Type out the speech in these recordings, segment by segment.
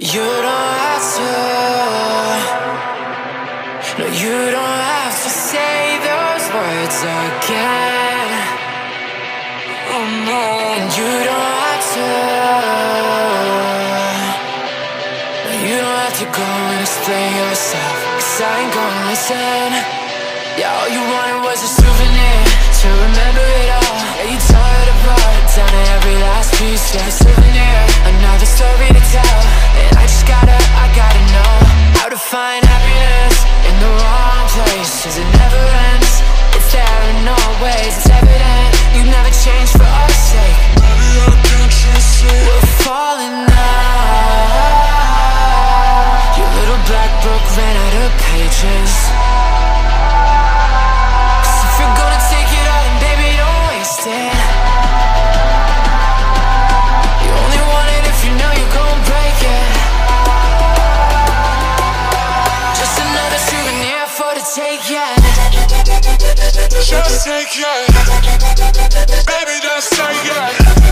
You don't have to. No, you don't have to say those words again. Oh no. And you don't have to. No, you don't have to go and explain yourself, 'cause I ain't gonna listen. Yeah, all you wanted was a souvenir to remember it all. Yeah, you tore it apart down to every last piece. Yeah, a souvenir, another story to tell. And I gotta know how to find happiness in the wrong place, 'cause it never ends. It's there in all ways, it's evident. You never change for our sake. Maybe I can't just say we're falling now. Your little black book ran out of pages. Just take it, baby, just say it.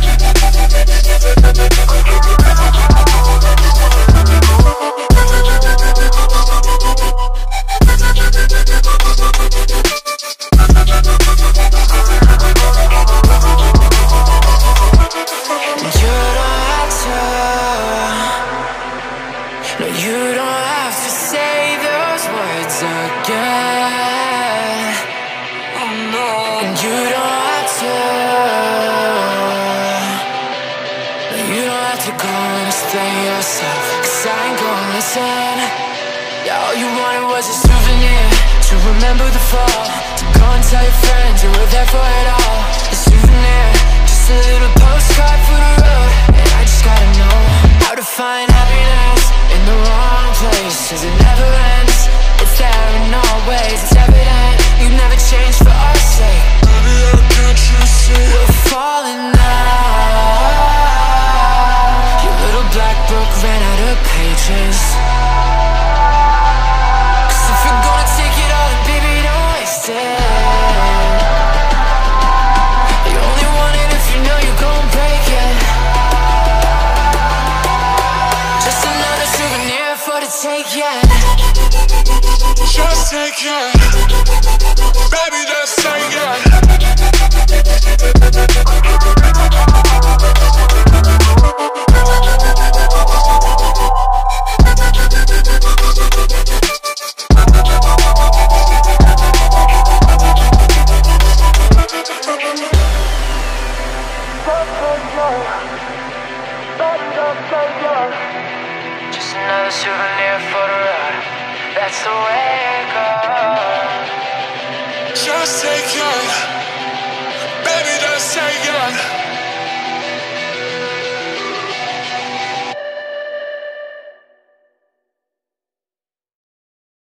You don't have to. No, you don't have to say those words again. You don't have to. No, you don't have to go and explain yourself, 'cause I ain't gonna listen. Yeah, all you wanted was a souvenir to remember the fall, to go and tell your friends you were there for it all. A souvenir, just a little postcard for the road. And I just gotta know how to find happiness in the wrong place, 'cause it never ends. It's there in all ways, it's evident. You never change for our sake. We're falling now. Your little black book ran out of pages. 'Cause if you're gonna take it all, then baby, don't waste it. You only want it if you know you're gonna break it. Just another souvenir for the taking. Just take it, baby, just say it. Just another souvenir for the road. That's the way it goes. Just take it.